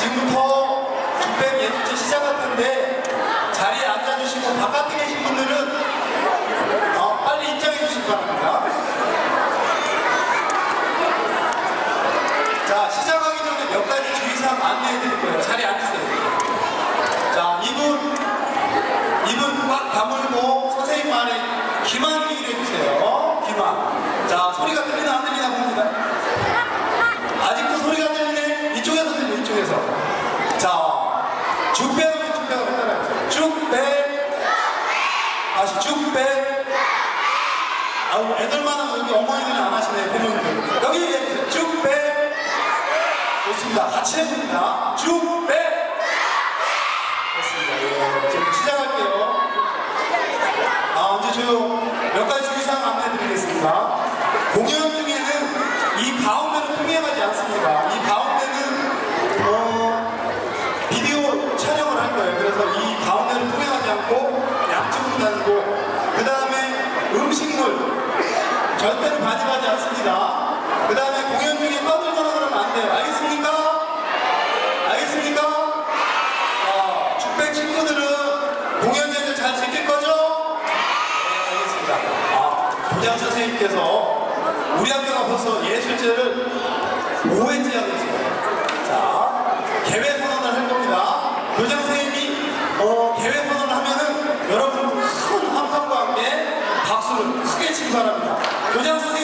지금부터 축배 예술제 시작할 텐데 자리에 앉아주시고 바깥에 계신 분들은 빨리 입장해 주시기 바랍니다. 자, 시작하기 전에 몇 가지 주의사항 안내해 드릴 거예요. 자리에 앉으세요. 자, 입은 꽉 다물고 선생님 말에 귀만 기울여 주세요. 귀만. 자, 소리가 들리나 안 들리나 봅니다. 아직도 소리가 들리네. 이쪽에서 들려, 이쪽에서. 자, 죽배하면 죽배하고 따라해보세요. 죽배. 다시 죽배. 아우, 애들만 하면 여기 어머니들이 안 하시네, 부모님들. 여기 해보세요. 죽배. 좋습니다. 같이 해봅니다. 죽배. 됐습니다. 예, 지금 시작할게요. 이제 몇 가지 주의사항 안내해드리겠습니다. 공연 중에는 이 가운데는 통행하지 않습니다. 이 가운데는 비디오 촬영을 할 거예요. 그래서 이 가운데는 통행하지 않고 양쪽으로 다니고, 그 다음에 음식물 절대로 반입하지 않습니다. 그 다음에 공연 중에 떠들거나 그러면 안 돼요. 알겠습니까? 알겠습니까? 축배 친구들은 공연에서 잘 지킬 거죠? 네, 알겠습니다. 교장 선생님께서 우리 학교가 벌써 예술제를 5회째 하고 있어요. 자, 개회 선언을 할 겁니다. 교장 선생님이 개회 선언을 하면은 여러분 큰 함성과 함께 박수를 크게 치기 바랍니다. 교장 선생님